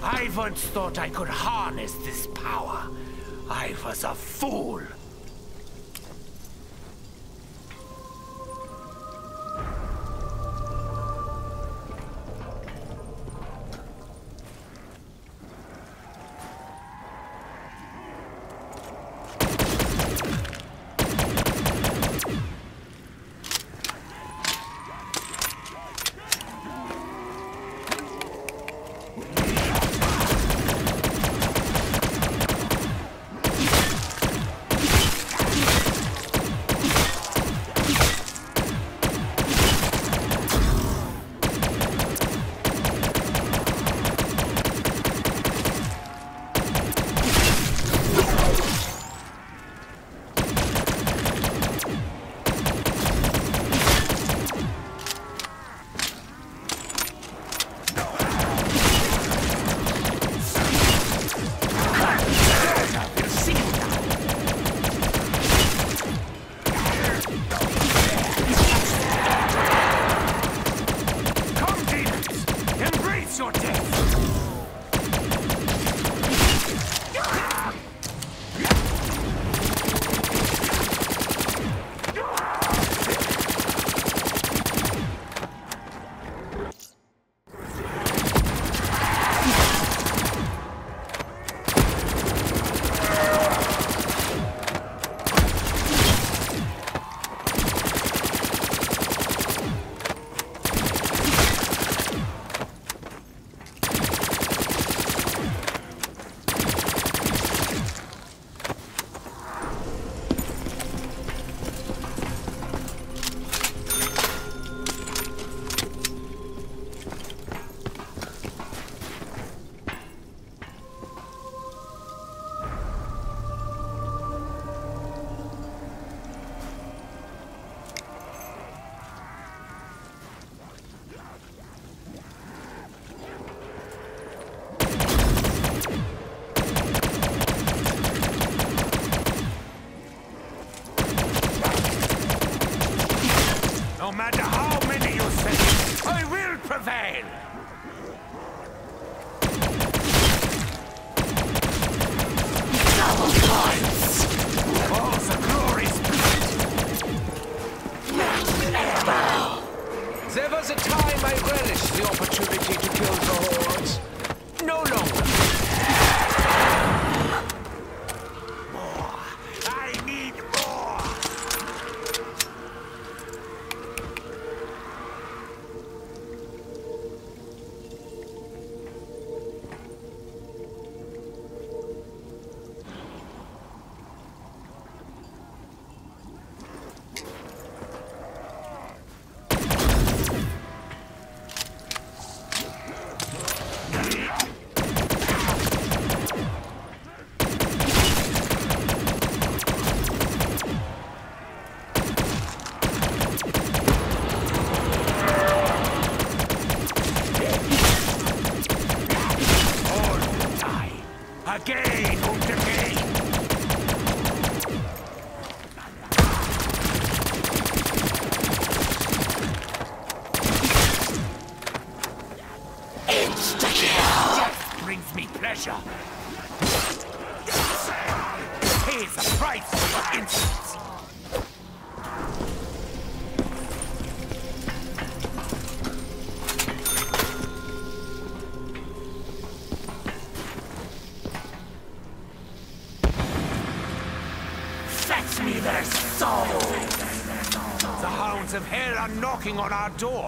I once thought I could harness this power. I was a fool. No matter how many you send, I will prevail! Double points! All the glory's There was a time I relished the opportunity to kill the hordes. No longer. More. I need more! Again and again! Insta-kill! Death brings me pleasure. Pays the price for insolence. Fetch me their souls! The hounds of hell are knocking on our door.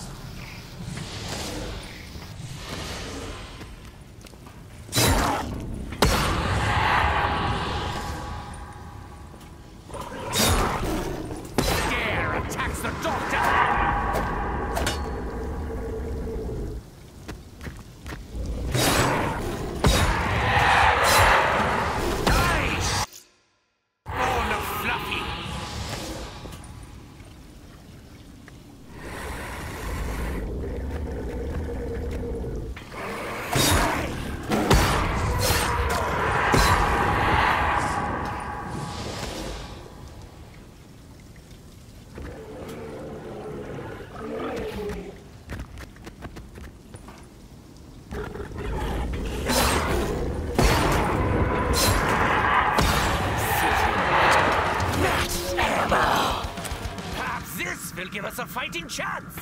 Scare attacks the doctor! fighting chance.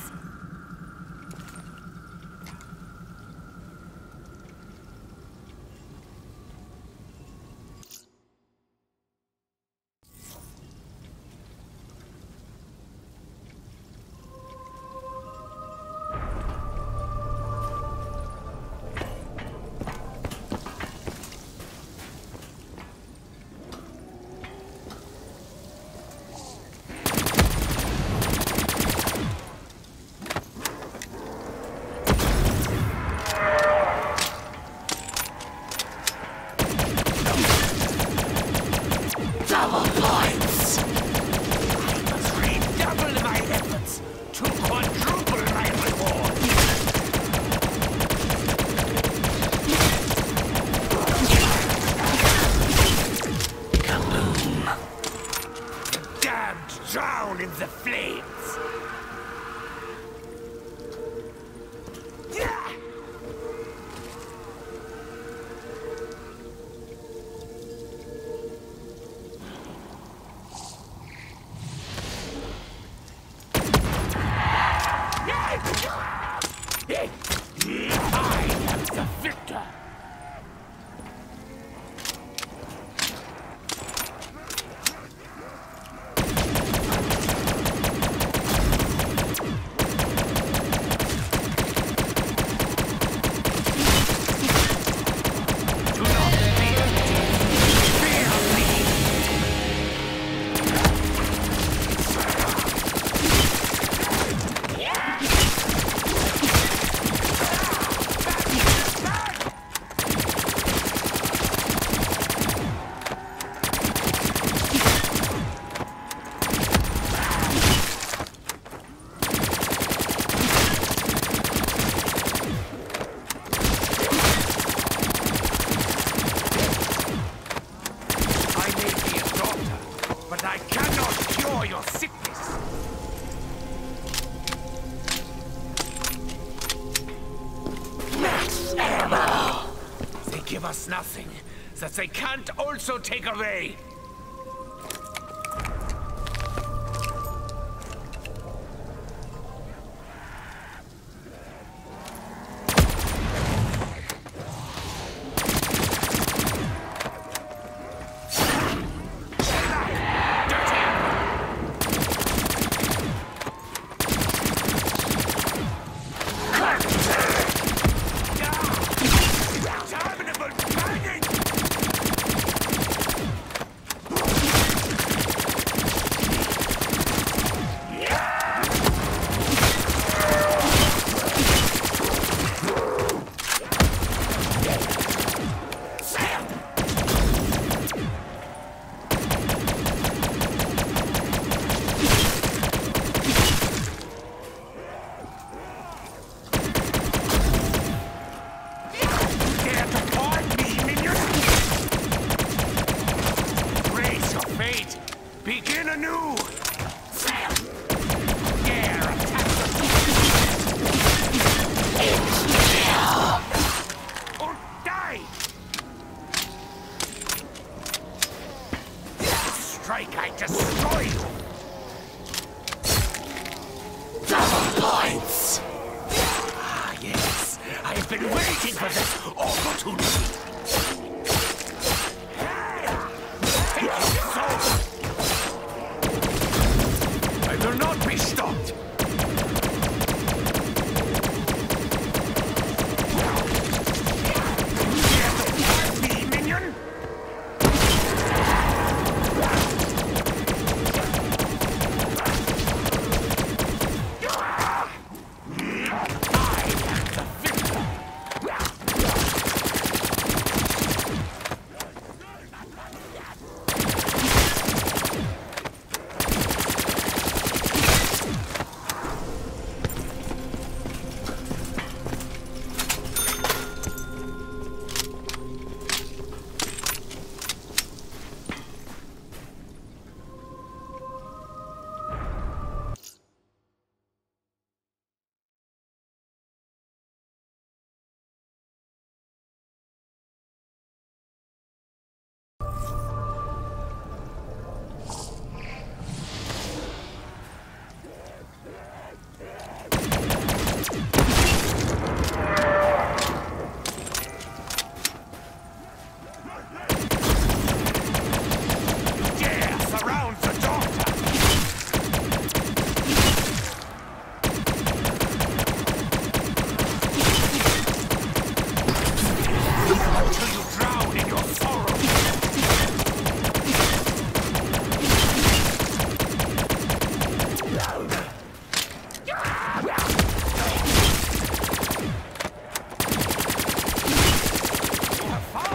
Drown in the flames! I am the victor! Give us nothing that they can't also take away. Begin anew! Dare attack or die! Strike, I destroy you! Double points! Ah, yes. I have been waiting for this opportunity. I will not be stopped! Fight me, minion! I am the victor!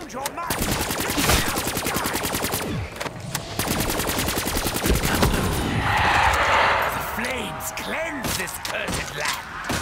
found your master! Now die! The flames cleanse this cursed land!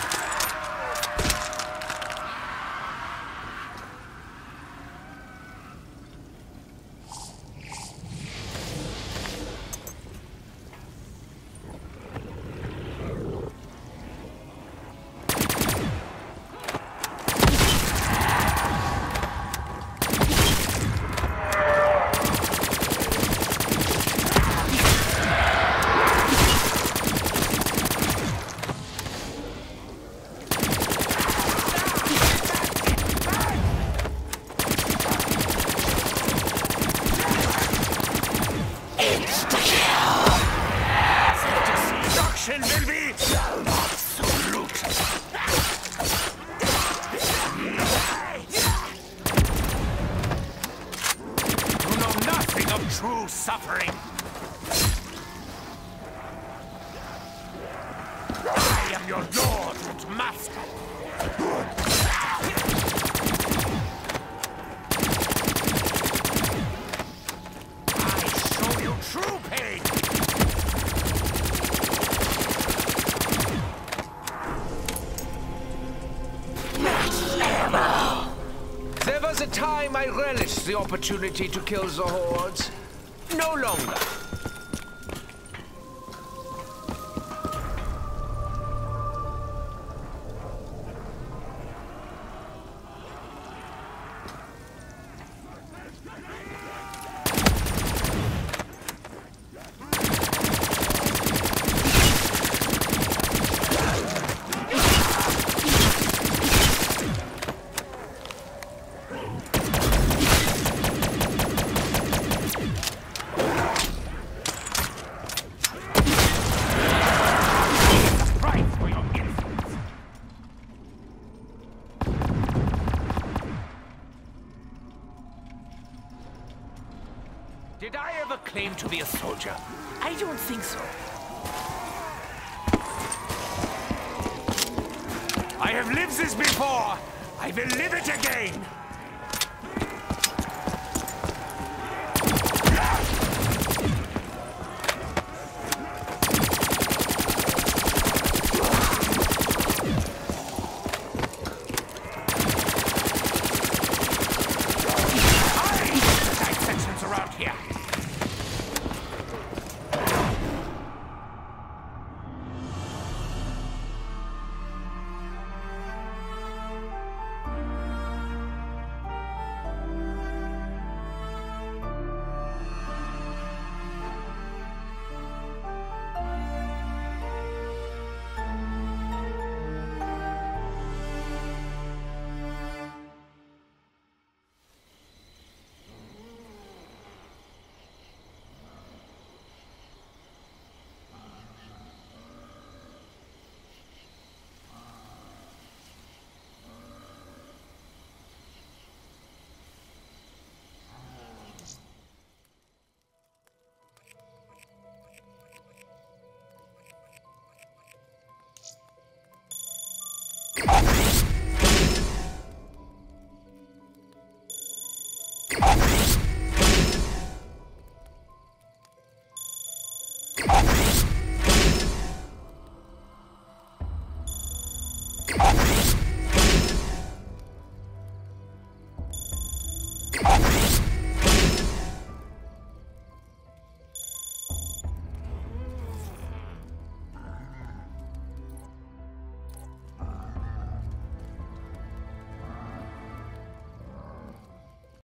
Will be absolute. You know nothing of true suffering. I am your lord and master. I show you true pain. There was a time I relished the opportunity to kill the hordes. No longer. Did I ever claim to be a soldier? I don't think so. I have lived this before. I will live it again.